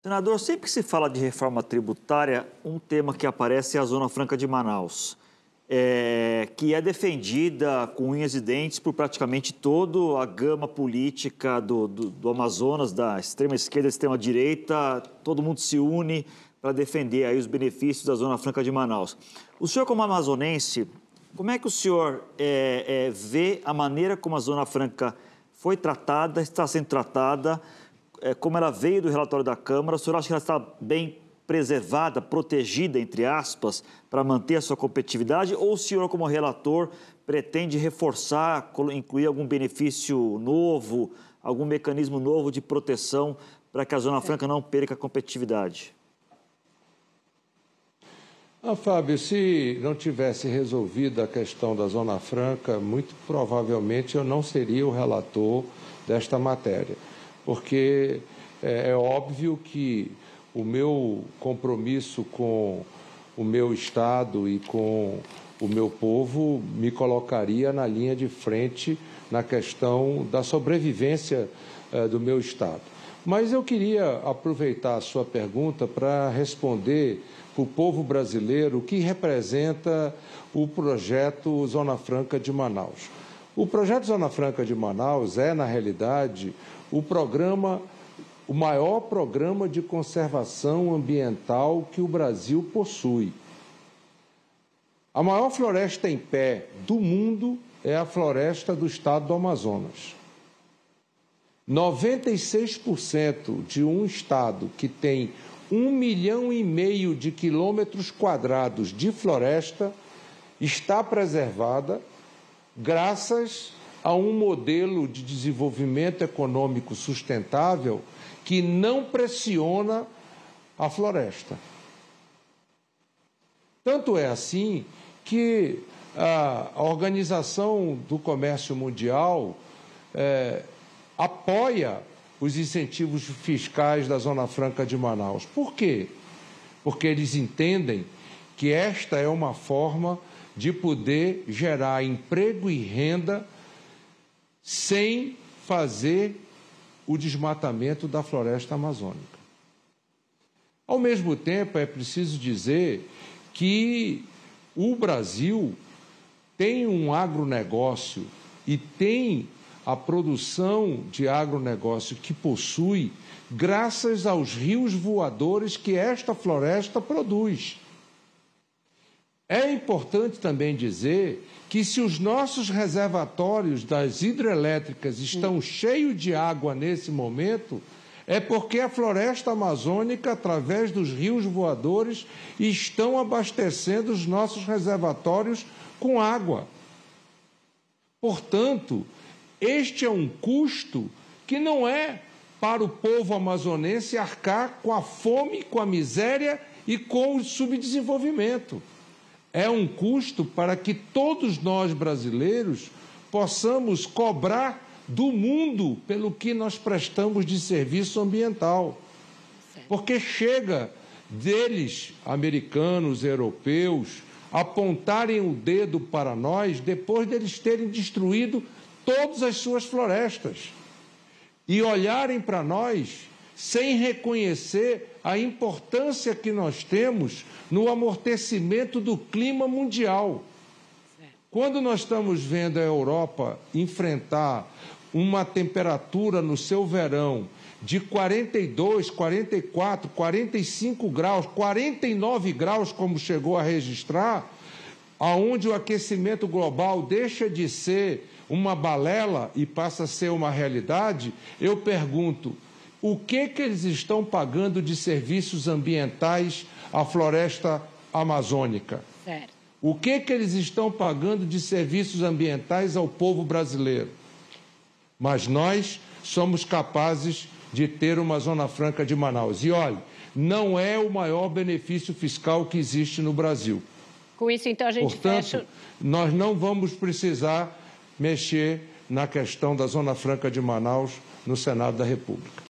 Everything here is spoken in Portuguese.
Senador, sempre que se fala de reforma tributária, um tema que aparece é a Zona Franca de Manaus, que é defendida com unhas e dentes por praticamente toda a gama política do Amazonas, da extrema esquerda, da extrema direita. Todo mundo se une para defender aí os benefícios da Zona Franca de Manaus. O senhor, como amazonense, como é que o senhor vê a maneira como a Zona Franca foi tratada, está sendo tratada, como ela veio do relatório da Câmara? O senhor acha que ela está bem preservada, protegida, entre aspas, para manter a sua competitividade? Ou o senhor, como relator, pretende reforçar, incluir algum benefício novo, algum mecanismo novo de proteção para que a Zona Franca não perca a competitividade? Fábio, se não tivesse resolvido a questão da Zona Franca, muito provavelmente eu não seria o relator desta matéria, porque é óbvio que o meu compromisso com o meu Estado e com o meu povo me colocaria na linha de frente na questão da sobrevivência do meu Estado. Mas eu queria aproveitar a sua pergunta para responder para o povo brasileiro o que representa o projeto Zona Franca de Manaus. O projeto Zona Franca de Manaus é, na realidade, o maior programa de conservação ambiental que o Brasil possui. A maior floresta em pé do mundo é a floresta do estado do Amazonas. 96% de um estado que tem 1,5 milhão de quilômetros quadrados de floresta está preservada graças a um modelo de desenvolvimento econômico sustentável que não pressiona a floresta. Tanto é assim que a Organização do Comércio Mundial apoia os incentivos fiscais da Zona Franca de Manaus. Por quê? Porque eles entendem que esta é uma forma de poder gerar emprego e renda sem fazer o desmatamento da floresta amazônica. Ao mesmo tempo, é preciso dizer que o Brasil tem um agronegócio e tem a produção de agronegócio que possui graças aos rios voadores que esta floresta produz. É importante também dizer que se os nossos reservatórios das hidrelétricas estão cheios de água nesse momento, é porque a floresta amazônica, através dos rios voadores, estão abastecendo os nossos reservatórios com água. Portanto, este é um custo que não é para o povo amazonense arcar com a fome, com a miséria e com o subdesenvolvimento. É um custo para que todos nós brasileiros possamos cobrar do mundo pelo que nós prestamos de serviço ambiental. Porque chega deles, americanos, europeus, apontarem o dedo para nós depois deles terem destruído todas as suas florestas e olharem para nós sem reconhecer a importância que nós temos no amortecimento do clima mundial. Quando nós estamos vendo a Europa enfrentar uma temperatura no seu verão de 42, 44, 45 graus, 49 graus, como chegou a registrar, aonde o aquecimento global deixa de ser uma balela e passa a ser uma realidade, eu pergunto, o que eles estão pagando de serviços ambientais à floresta amazônica? Certo. O que eles estão pagando de serviços ambientais ao povo brasileiro? Mas nós somos capazes de ter uma Zona Franca de Manaus. E olha, não é o maior benefício fiscal que existe no Brasil. Com isso, então, a gente fecha... Nós não vamos precisar mexer na questão da Zona Franca de Manaus no Senado da República.